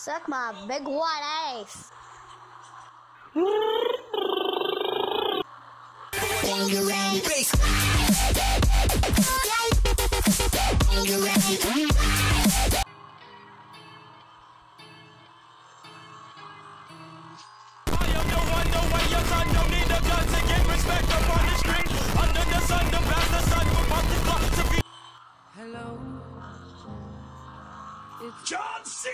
Suck my big white ass. Hello, it's John C.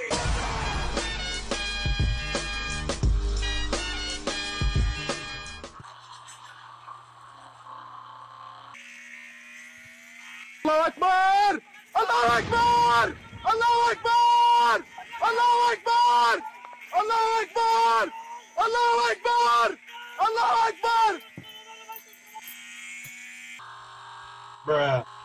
Allah Akbar! Allah Akbar! Allah Akbar! Allah Akbar! Allah Akbar! Allah Akbar! Allah Akbar! Bruh.